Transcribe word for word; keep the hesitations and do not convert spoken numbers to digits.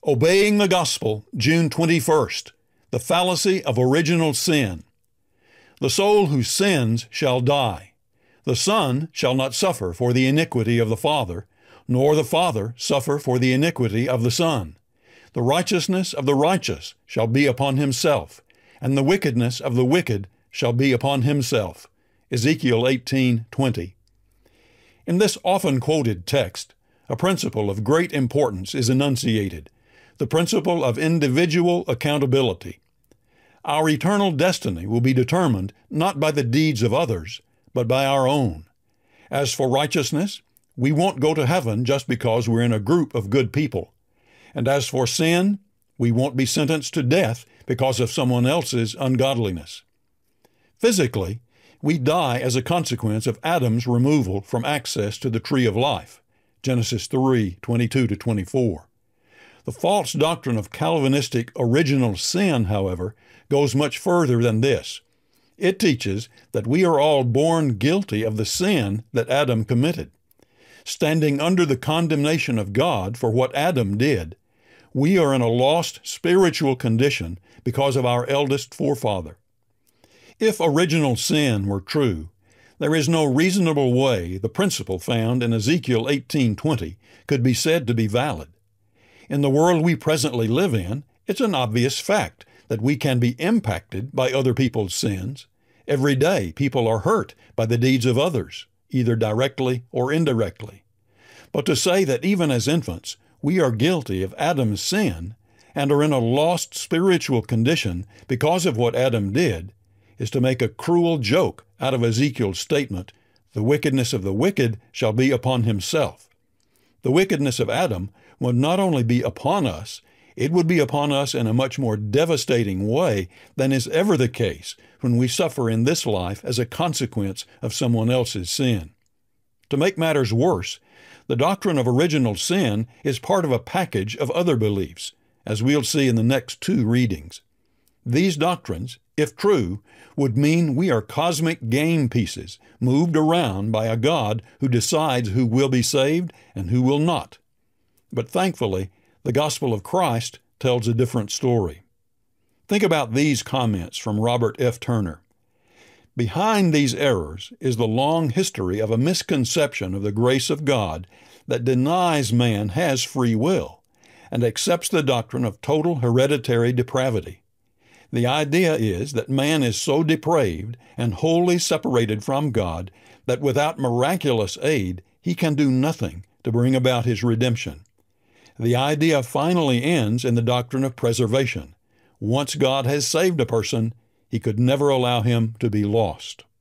Obeying the Gospel, June twenty-first, the fallacy of original sin. The soul who sins shall die. The Son shall not suffer for the iniquity of the Father, nor the Father suffer for the iniquity of the Son. The righteousness of the righteous shall be upon himself, and the wickedness of the wicked shall be upon himself. Ezekiel eighteen twenty. In this often quoted text, a principle of great importance is enunciated, the principle of individual accountability. Our eternal destiny will be determined not by the deeds of others, but by our own. As for righteousness, we won't go to heaven just because we're in a group of good people. And as for sin, we won't be sentenced to death because of someone else's ungodliness. Physically, we die as a consequence of Adam's removal from access to the tree of life, Genesis three twenty-two to twenty-four. The false doctrine of Calvinistic original sin, however, goes much further than this. It teaches that we are all born guilty of the sin that Adam committed. Standing under the condemnation of God for what Adam did, we are in a lost spiritual condition because of our eldest forefather. If original sin were true, there is no reasonable way the principle found in Ezekiel eighteen twenty could be said to be valid. In the world we presently live in, it's an obvious fact that we can be impacted by other people's sins. Every day, people are hurt by the deeds of others, either directly or indirectly. But to say that even as infants, we are guilty of Adam's sin and are in a lost spiritual condition because of what Adam did is to make a cruel joke out of Ezekiel's statement, "The wickedness of the wicked shall be upon himself." The wickedness of Adam would not only be upon us, it would be upon us in a much more devastating way than is ever the case when we suffer in this life as a consequence of someone else's sin. To make matters worse, the doctrine of original sin is part of a package of other beliefs, as we'll see in the next two readings. These doctrines, if true, would mean we are cosmic game pieces moved around by a God who decides who will be saved and who will not. But thankfully, the gospel of Christ tells a different story. Think about these comments from Robert F. Turner. Behind these errors is the long history of a misconception of the grace of God that denies man has free will and accepts the doctrine of total hereditary depravity. The idea is that man is so depraved and wholly separated from God that without miraculous aid, he can do nothing to bring about his redemption. The idea finally ends in the doctrine of preservation. Once God has saved a person, he could never allow him to be lost.